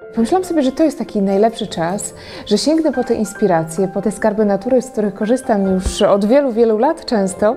Pomyślałam sobie, że to jest taki najlepszy czas, że sięgnę po te inspiracje, po te skarby natury, z których korzystam już od wielu, wielu lat często.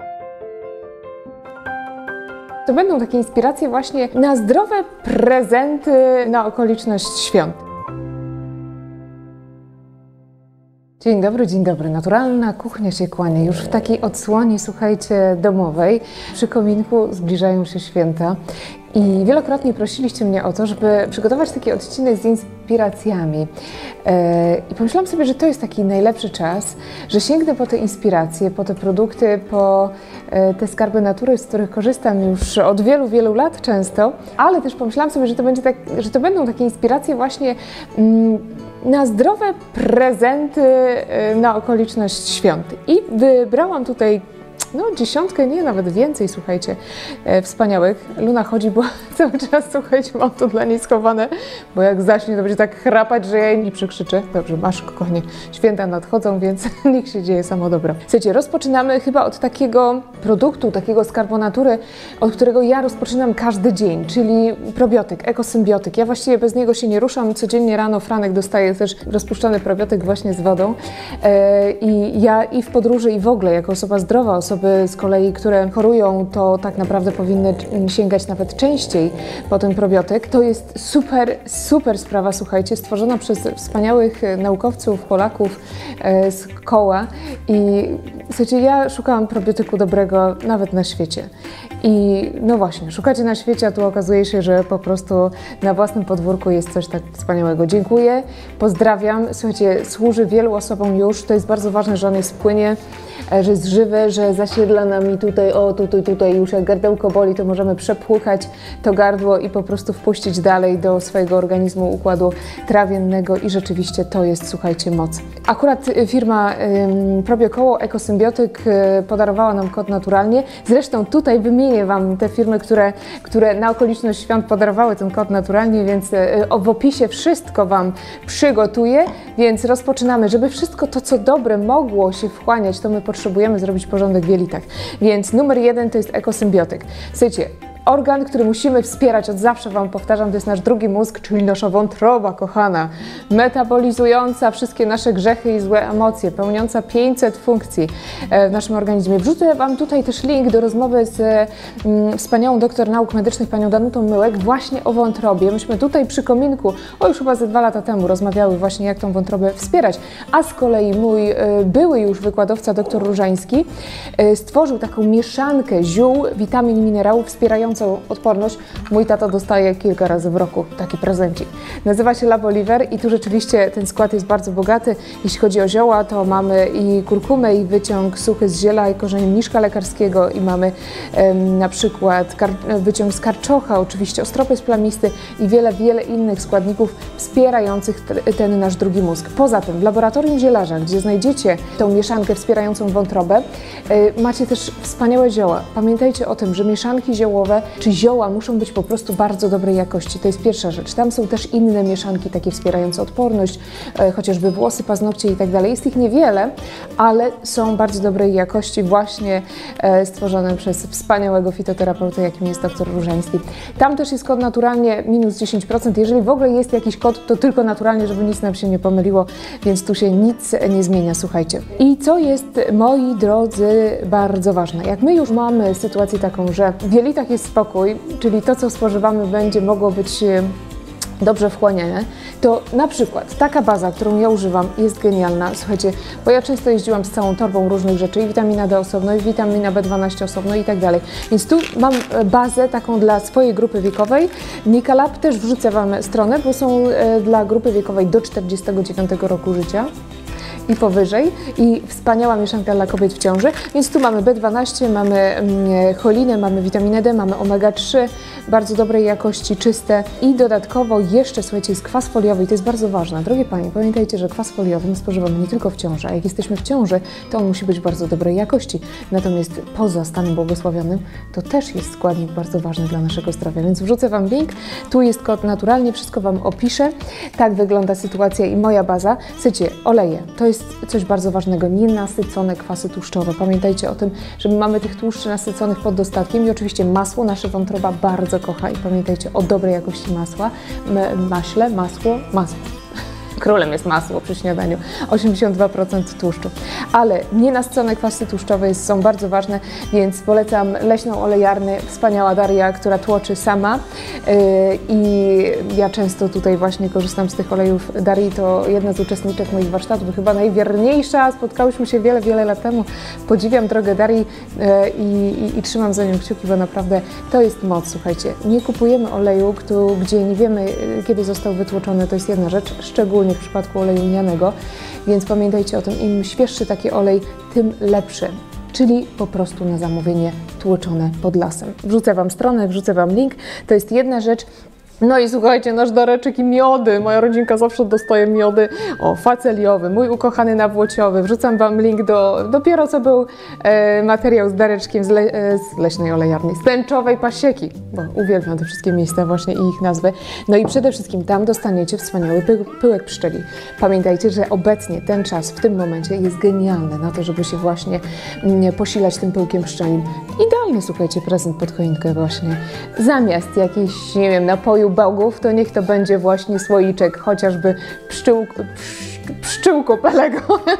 To będą takie inspiracje właśnie na zdrowe prezenty na okoliczność świąt. Dzień dobry, dzień dobry. Naturalna kuchnia się kłania już w takiej odsłonie, słuchajcie, domowej. Przy kominku zbliżają się święta i wielokrotnie prosiliście mnie o to, żeby przygotować taki odcinek z inspiracjami. I pomyślałam sobie, że to jest taki najlepszy czas, że sięgnę po te inspiracje, po te produkty, po te skarby natury, z których korzystam już od wielu, wielu lat często, ale też pomyślałam sobie, że to będą takie inspiracje właśnie na zdrowe prezenty na okoliczność świąt. I wybrałam tutaj dziesiątkę, nie, nawet więcej, słuchajcie, wspaniałych. Luna chodzi, bo cały czas, słuchajcie, mam to dla niej schowane, bo jak zaśnie, to będzie tak chrapać, że ja jej nie przykrzyczę. Dobrze, masz, kochanie, święta nadchodzą, więc niech się dzieje samo dobro. Słuchajcie, rozpoczynamy chyba od takiego produktu, takiego skarbu natury, od którego ja rozpoczynam każdy dzień, czyli probiotyk, ekosymbiotyk. Ja właściwie bez niego się nie ruszam. Codziennie rano Franek dostaje też rozpuszczony probiotyk właśnie z wodą. I ja i w podróży, i w ogóle, jako osoba zdrowa, osoby z kolei, które chorują, to tak naprawdę powinny sięgać nawet częściej po ten probiotyk. To jest super, super sprawa, słuchajcie, stworzona przez wspaniałych naukowców, Polaków z koła. I słuchajcie, ja szukałam probiotyku dobrego nawet na świecie. I no właśnie, szukacie na świecie, a tu okazuje się, że po prostu na własnym podwórku jest coś tak wspaniałego. Dziękuję, pozdrawiam. Słuchajcie, służy wielu osobom już. To jest bardzo ważne, że on jest w płynie, że jest żywy, że zasiedla nami tutaj, tutaj już jak gardełko boli, to możemy przepłukać to gardło i po prostu wpuścić dalej do swojego organizmu układu trawiennego i rzeczywiście to jest, słuchajcie, moc. Akurat firma Probiokoło Ekosymbiotyk podarowała nam kod naturalnie. Zresztą tutaj wymienię Wam te firmy, które na okoliczność świąt podarowały ten kod naturalnie, więc w opisie wszystko Wam przygotuję, więc rozpoczynamy. Żeby wszystko to, co dobre mogło się wchłaniać, to my potrzebujemy zrobić porządek w jelitach. Więc numer 1 to jest ekosymbiotyk. Słuchajcie, organ, który musimy wspierać, od zawsze Wam powtarzam, to jest nasz drugi mózg, czyli nasza wątroba kochana, metabolizująca wszystkie nasze grzechy i złe emocje, pełniąca 500 funkcji w naszym organizmie. Wrzucę Wam tutaj też link do rozmowy z wspaniałą doktor nauk medycznych, panią Danutą Myłek, właśnie o wątrobie. Myśmy tutaj przy kominku, już chyba ze 2 lata temu, rozmawiały właśnie, jak tą wątrobę wspierać. A z kolei mój były już wykładowca, doktor Różański, stworzył taką mieszankę ziół, witamin i minerałów wspierającą odporność. Mój tata dostaje kilka razy w roku taki prezencik. Nazywa się Laboliver i tu rzeczywiście ten skład jest bardzo bogaty. Jeśli chodzi o zioła, to mamy i kurkumę, i wyciąg suchy z ziela, i korzeń mniszka lekarskiego, i mamy na przykład wyciąg z karczocha, oczywiście ostropys plamisty i wiele, wiele innych składników wspierających ten nasz drugi mózg. Poza tym w laboratorium zielarza, gdzie znajdziecie tą mieszankę wspierającą wątrobę, macie też wspaniałe zioła. Pamiętajcie o tym, że mieszanki ziołowe czy zioła muszą być po prostu bardzo dobrej jakości. To jest pierwsza rzecz. Tam są też inne mieszanki, takie wspierające odporność, chociażby włosy, paznokcie i tak dalej. Jest ich niewiele, ale są bardzo dobrej jakości, właśnie stworzone przez wspaniałego fitoterapeutę, jakim jest dr Różański. Tam też jest kod naturalnie minus 10%. Jeżeli w ogóle jest jakiś kod, to tylko naturalnie, żeby nic nam się nie pomyliło, więc tu się nic nie zmienia, słuchajcie. I co jest, moi drodzy, bardzo ważne. Jak my już mamy sytuację taką, że w jelitach jest spokój, czyli to, co spożywamy, będzie mogło być dobrze wchłaniane, to na przykład taka baza, którą ja używam, jest genialna. Słuchajcie, bo ja często jeździłam z całą torbą różnych rzeczy, i witamina D osobno, i witamina B12 osobno i tak dalej. Więc tu mam bazę taką dla swojej grupy wiekowej. Nikalab też wrzucę Wam stronę, bo są dla grupy wiekowej do 49 roku życia i powyżej, i wspaniała mieszanka dla kobiet w ciąży, więc tu mamy B12, mamy cholinę, mamy witaminę D, mamy omega-3, bardzo dobrej jakości, czyste, i dodatkowo jeszcze, słuchajcie, jest kwas foliowy i to jest bardzo ważne. Drogie Panie, pamiętajcie, że kwas foliowy my spożywamy nie tylko w ciąży, a jak jesteśmy w ciąży, to on musi być bardzo dobrej jakości, natomiast poza stanem błogosławionym to też jest składnik bardzo ważny dla naszego zdrowia, więc wrzucę Wam link, tu jest kod naturalnie, wszystko Wam opiszę. Tak wygląda sytuacja i moja baza. Słuchajcie, oleje, to jest jest coś bardzo ważnego, nienasycone kwasy tłuszczowe. Pamiętajcie o tym, że my mamy tych tłuszczy nasyconych pod dostatkiem i oczywiście masło nasza wątroba bardzo kocha i pamiętajcie o dobrej jakości masła, masło. Królem jest masło przy śniadaniu, 82% tłuszczu. Ale nienasycone kwasy tłuszczowe są bardzo ważne, więc polecam leśną olejarnię, wspaniała Daria, która tłoczy sama. I ja często tutaj właśnie korzystam z tych olejów. Darii to jedna z uczestniczek moich warsztatów, chyba najwierniejsza. Spotkałyśmy się wiele lat temu. Podziwiam drogę Darii i trzymam za nią kciuki, bo naprawdę to jest moc. Słuchajcie, nie kupujemy oleju, gdzie nie wiemy, kiedy został wytłoczony. To jest jedna rzecz, szczególnie w przypadku oleju lnianego, więc pamiętajcie o tym, im świeższy taki olej, tym lepszy, czyli po prostu na zamówienie tłoczone pod lasem. Wrzucę Wam stronę, wrzucę Wam link, to jest jedna rzecz. No i słuchajcie, nasz dareczek i miody. Moja rodzinka zawsze dostaje miody. O, faceliowy, mój ukochany nawłociowy. Wrzucam Wam link dopiero co był materiał z dareczkiem z leśnej olejarni, z tęczowej pasieki, bo uwielbiam te wszystkie miejsca właśnie i ich nazwy. No i przede wszystkim tam dostaniecie wspaniały pyłek pszczeli. Pamiętajcie, że obecnie ten czas w tym momencie jest genialny na to, żeby się właśnie posilać tym pyłkiem pszczelim. Idealny, słuchajcie, prezent pod choinkę właśnie. Zamiast jakiejś, nie wiem, napoju bałgów, to niech to będzie właśnie słoiczek, chociażby pszczółkopelego,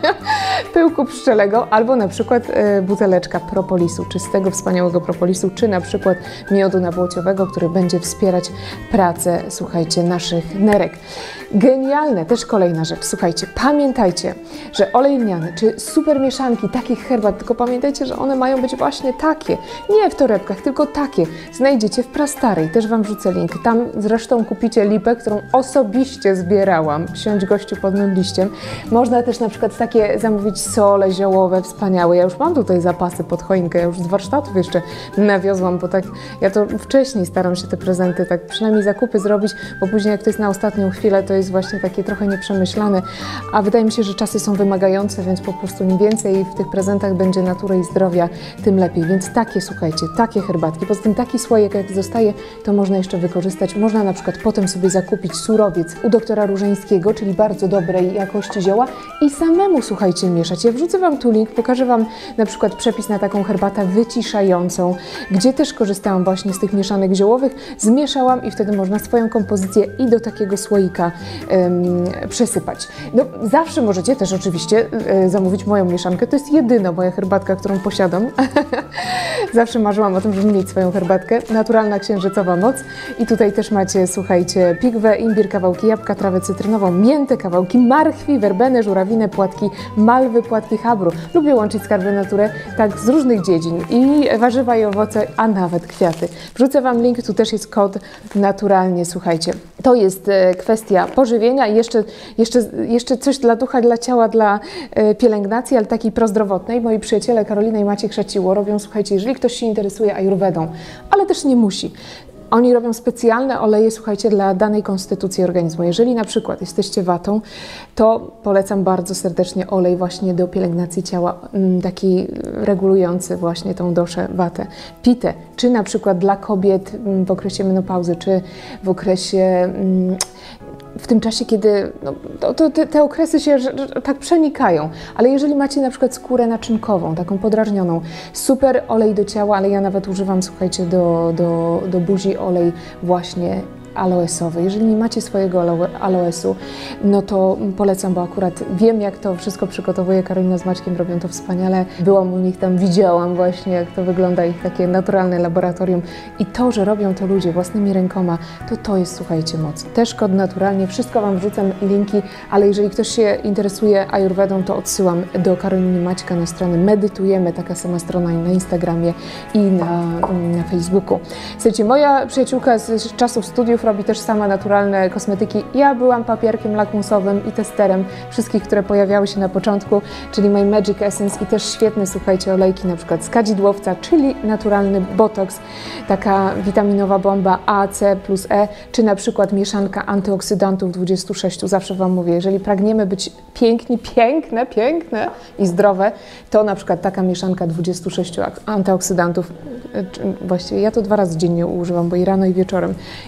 pyłku pszczelego, albo na przykład buteleczka propolisu, czystego, wspaniałego propolisu, czy na przykład miodu nawłociowego, który będzie wspierać pracę, słuchajcie, naszych nerek. Genialne, też kolejna rzecz, słuchajcie, pamiętajcie, że olej lniany, czy super mieszanki takich herbat, tylko pamiętajcie, że one mają być właśnie takie, nie w torebkach, tylko takie, znajdziecie w Prastarej, też Wam wrzucę link, tam zresztą kupicie lipę, którą osobiście zbierałam, siądź gościu pod mym liściem. Można też na przykład takie zamówić sole ziołowe, wspaniałe, ja już mam tutaj zapasy pod choinkę, ja już z warsztatów jeszcze nawiozłam, bo tak, ja to wcześniej staram się te prezenty, tak przynajmniej zakupy zrobić, bo później jak to jest na ostatnią chwilę, to jest właśnie takie trochę nieprzemyślane, a wydaje mi się, że czasy są wymagające, więc po prostu im więcej w tych prezentach będzie natury i zdrowia, tym lepiej. Więc takie, słuchajcie, takie herbatki. Poza tym taki słoik, jak zostaje, to można jeszcze wykorzystać. Można na przykład potem sobie zakupić surowiec u doktora Różeńskiego, czyli bardzo dobrej jakości zioła i samemu, słuchajcie, mieszać. Ja wrzucę Wam tu link, pokażę Wam na przykład przepis na taką herbatę wyciszającą, gdzie też korzystałam właśnie z tych mieszanek ziołowych, zmieszałam i wtedy można swoją kompozycję i do takiego słoika przesypać. No, zawsze możecie też oczywiście zamówić moją mieszankę. To jest jedyna moja herbatka, którą posiadam. Zawsze marzyłam o tym, żeby mieć swoją herbatkę. Naturalna księżycowa moc. I tutaj też macie, słuchajcie, pigwę, imbir, kawałki jabłka, trawę cytrynową, miętę, kawałki marchwi, werbenę, żurawinę, płatki malwy, płatki chabru. Lubię łączyć skarby natury tak z różnych dziedzin. I warzywa i owoce, a nawet kwiaty. Wrzucę Wam link, tu też jest kod naturalnie, słuchajcie. To jest kwestia pożywienia i jeszcze coś dla ducha, dla ciała, dla pielęgnacji, ale takiej prozdrowotnej. Moi przyjaciele Karolina i Maciek Szaciło robią, słuchajcie, jeżeli ktoś się interesuje ajurwedą, ale też nie musi. Oni robią specjalne oleje, słuchajcie, dla danej konstytucji organizmu. Jeżeli na przykład jesteście watą, to polecam bardzo serdecznie olej właśnie do pielęgnacji ciała, taki regulujący właśnie tą doszę, watę. Pitę, czy na przykład dla kobiet w okresie menopauzy, czy w okresie w tym czasie, kiedy te okresy się tak przenikają, ale jeżeli macie na przykład skórę naczynkową, taką podrażnioną, super olej do ciała, ale ja nawet używam, słuchajcie, do buzi olej właśnie aloesowy. Jeżeli nie macie swojego aloesu, no to polecam, bo akurat wiem, jak to wszystko przygotowuje. Karolina z Maćkiem robią to wspaniale. Byłam u nich tam, widziałam właśnie, jak to wygląda, ich takie naturalne laboratorium. I to, że robią to ludzie własnymi rękoma, to jest, słuchajcie, moc. Też kod naturalnie, wszystko Wam wrzucam i linki, ale jeżeli ktoś się interesuje ajurwedą, to odsyłam do Karoliny Maćka na stronę Medytujemy, taka sama strona i na Instagramie i na Facebooku. Słuchajcie, moja przyjaciółka z czasów studiów robi też sama naturalne kosmetyki. Ja byłam papierkiem lakmusowym i testerem wszystkich, które pojawiały się na początku, czyli My Magic Essence i też świetne, słuchajcie, olejki, na przykład z kadzidłowca, czyli naturalny botoks, taka witaminowa bomba A, C plus E, czy na przykład mieszanka antyoksydantów 26. Zawsze Wam mówię, jeżeli pragniemy być piękni, piękne i zdrowe, to na przykład taka mieszanka 26 antyoksydantów, właściwie ja to 2 razy dziennie używam, bo i rano, i wieczorem. I to jest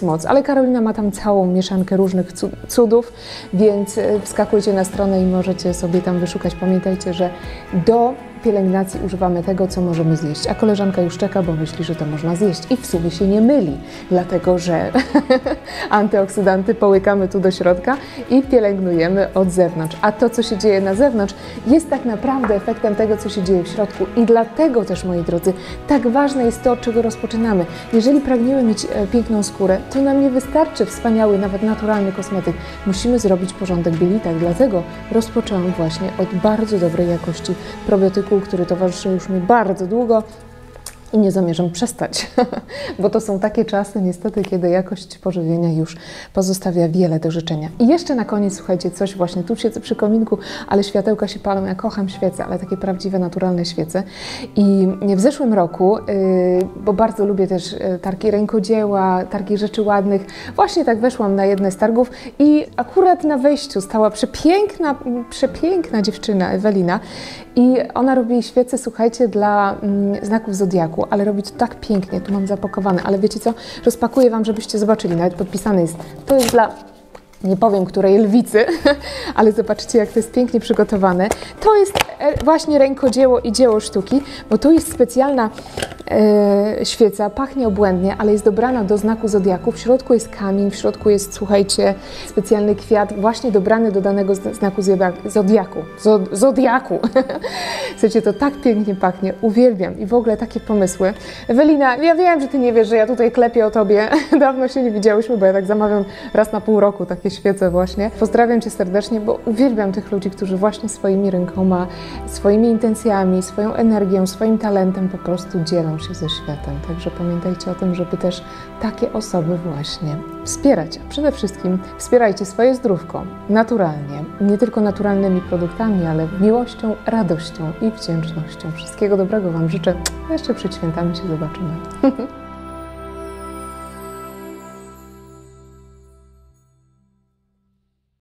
moc, ale Karolina ma tam całą mieszankę różnych cudów, więc wskakujcie na stronę i możecie sobie tam wyszukać. Pamiętajcie, że do pielęgnacji używamy tego, co możemy zjeść, a koleżanka już czeka, bo myśli, że to można zjeść i w sumie się nie myli, dlatego że antyoksydanty połykamy tu do środka i pielęgnujemy od zewnątrz, a to, co się dzieje na zewnątrz, jest tak naprawdę efektem tego, co się dzieje w środku i dlatego też, moi drodzy, tak ważne jest to, od czego rozpoczynamy. Jeżeli pragniemy mieć piękną skórę, to nam nie wystarczy wspaniały, nawet naturalny kosmetyk. Musimy zrobić porządek w jelitach, dlatego rozpoczęłam właśnie od bardzo dobrej jakości probiotyku, który towarzyszy już mi bardzo długo i nie zamierzam przestać, bo to są takie czasy niestety, kiedy jakość pożywienia już pozostawia wiele do życzenia. I jeszcze na koniec, słuchajcie, coś właśnie, tu siedzę przy kominku, ale światełka się palą, ja kocham świece, ale takie prawdziwe, naturalne świece. I w zeszłym roku, bo bardzo lubię też targi rękodzieła, targi rzeczy ładnych, właśnie tak weszłam na jedne z targów i akurat na wejściu stała przepiękna dziewczyna, Ewelina, i ona robi świece, słuchajcie, dla znaków zodiaku, ale robi to tak pięknie, tu mam zapakowane, ale wiecie co, rozpakuję Wam, żebyście zobaczyli, nawet podpisane jest, to jest dla, nie powiem której lwicy, ale zobaczcie, jak to jest pięknie przygotowane. To jest właśnie rękodzieło i dzieło sztuki, bo tu jest specjalna świeca, pachnie obłędnie, ale jest dobrana do znaku zodiaku. W środku jest kamień, w środku jest, słuchajcie, specjalny kwiat, właśnie dobrany do danego znaku zodiaku. Zodiaku. Słuchajcie, to tak pięknie pachnie, uwielbiam i w ogóle takie pomysły. Ewelina, ja wiem, że Ty nie wiesz, że ja tutaj klepię o Tobie. Dawno się nie widziałyśmy, bo ja tak zamawiam raz na pół roku takie świece właśnie. Pozdrawiam Cię serdecznie, bo uwielbiam tych ludzi, którzy właśnie swoimi rękoma, swoimi intencjami, swoją energią, swoim talentem po prostu dzielą się ze światem. Także pamiętajcie o tym, żeby też takie osoby właśnie wspierać. A przede wszystkim wspierajcie swoje zdrówko naturalnie, nie tylko naturalnymi produktami, ale miłością, radością i wdzięcznością. Wszystkiego dobrego Wam życzę. Jeszcze przed świętami się zobaczymy.